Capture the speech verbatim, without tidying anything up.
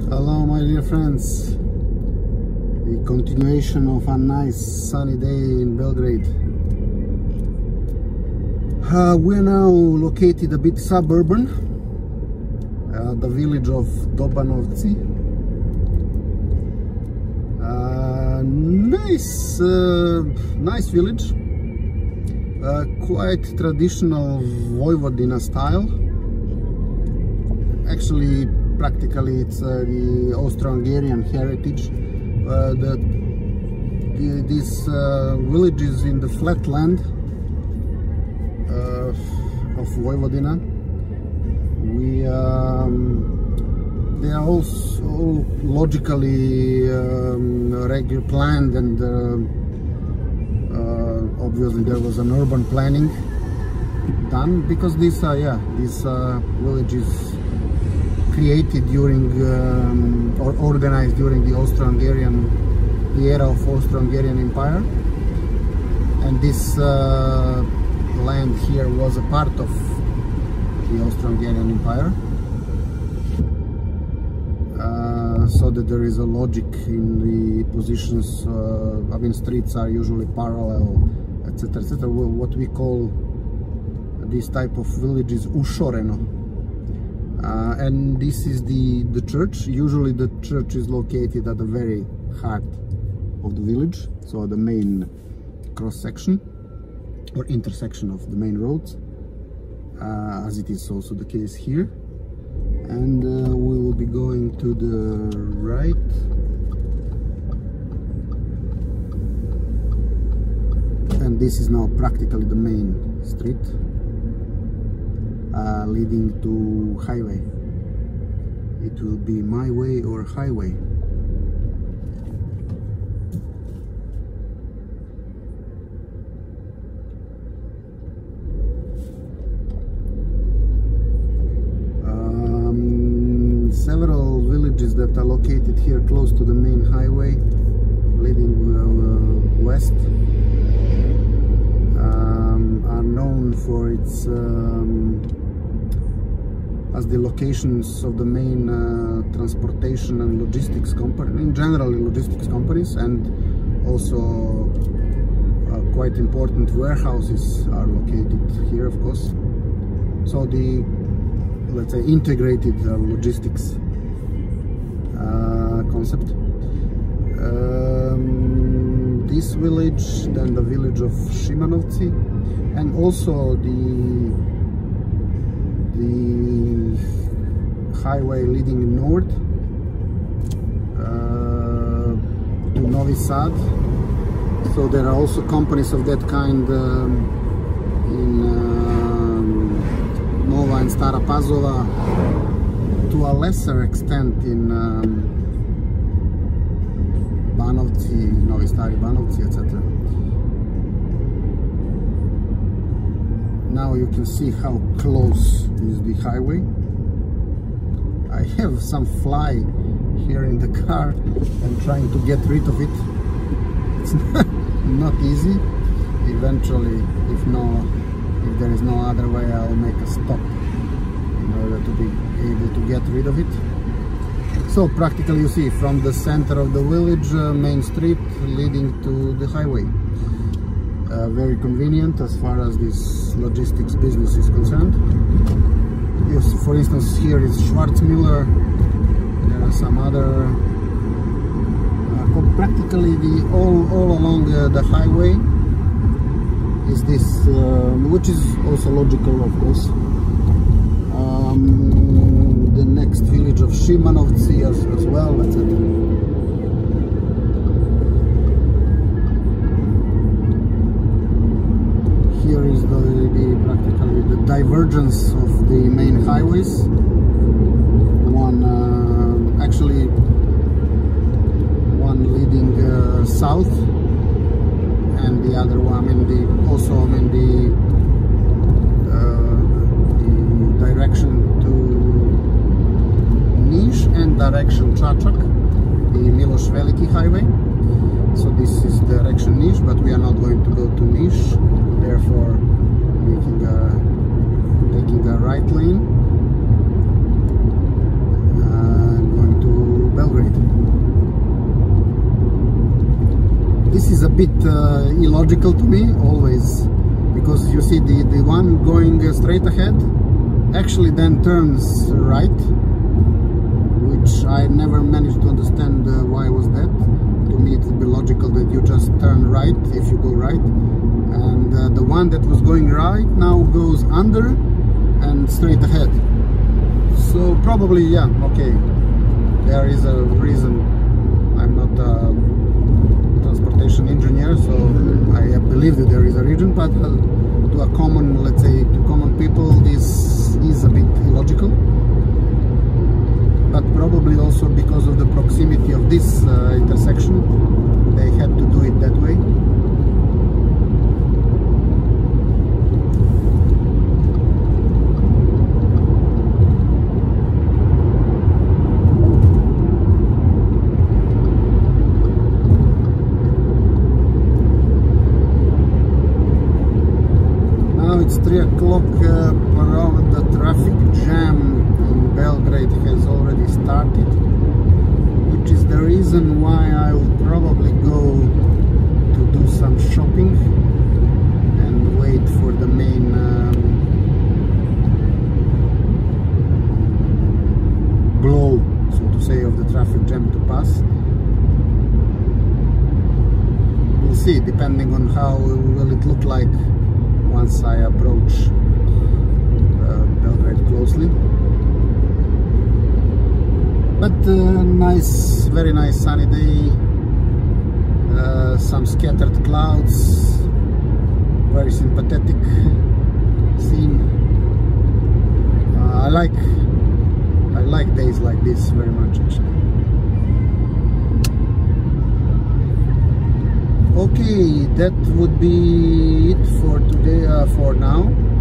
Hello my dear friends, the continuation of a nice sunny day in Belgrade. Uh, we're now located a bit suburban, uh, the village of Dobanovci. Uh, nice, uh, nice village, uh, quite traditional Vojvodina style. Actually, practically it's uh, the Austro-Hungarian heritage. Uh, the, the, this uh, village is in the flat land uh, of Vojvodina. We um, they are also all logically um, regular planned, and uh, uh, obviously there was an urban planning done, because this uh, yeah this uh, village is created during um, or organized during the Austro-Hungarian, the era of Austro-Hungarian Empire, and this uh, land here was a part of the Austro-Hungarian Empire, uh, so that there is a logic in the positions. uh, I mean, streets are usually parallel, etc, etc. What we call this type of village is ušoreno. Uh, and this is the the church. Usually the church is located at the very heart of the village, so the main cross section or intersection of the main roads, uh, as it is also the case here. And uh, we will be going to the right, and this is now practically the main street, Uh, leading to highway. It will be my way or highway. Um, several villages that are located here close to the main highway leading uh, west um, are known for its um, as the locations of the main uh, transportation and logistics company, in general logistics companies, and also uh, quite important warehouses are located here, of course. So the, let's say, integrated uh, logistics uh, concept. Um, this village, then the village of Šimanovci, and also the the highway leading north uh, to Novi Sad. So there are also companies of that kind um, in um, Nova and Stara Pazova, to a lesser extent in um, Banovci, Novi Stari Banovci, et cetera. Now you can see how close is the highway. I have some fly here in the car and trying to get rid of it. It's not easy. Eventually, if no, if there is no other way, I'll make a stop in order to be able to get rid of it. So practically, you see, from the center of the village, uh, main street leading to the highway. Uh, very convenient as far as this logistics business is concerned. Yes, for instance, here is Schwarzmüller. There are some other. Uh, practically, the all all along uh, the highway is this, uh, which is also logical, of course. Um, the next village of Šimanovci as, as well, et cetera. Here is the, the practically the divergence of the main highways. One uh, actually one leading uh, south, and the other one, I mean, the also I mean the, uh, the direction to Niš and direction Čačak, the Miloš Veliki highway. So this is direction Niš, but we are not going to go to Niš. Therefore, making a, taking a right lane. Uh, I'm going to this is a bit uh, illogical to me always, because you see the, the one going straight ahead actually then turns right, which I never managed to understand uh, why was that. To me it would be logical that you just turn right if you go right, and uh, the one that was going right now goes under and straight ahead. So probably, yeah, okay, there is a reason. I'm not a transportation engineer, so I believe that there is a reason, but uh, to a common, let's say, to common people, this is a bit illogical. But probably also because of the proximity of this uh, intersection, they had to do it that way. Now it's three o'clock uh, per hour. The traffic jam in Belgrade has already started, which is the reason why I will probably go to do some shopping and wait for the main um, blow, so to say, of the traffic jam to pass. We'll see, depending on how will it look like once I approach uh, Belgrade closely. But uh, nice, very nice sunny day, uh, some scattered clouds, very sympathetic scene. Uh, I like, I like days like this very much actually. Okay, that would be it for today, uh, for now.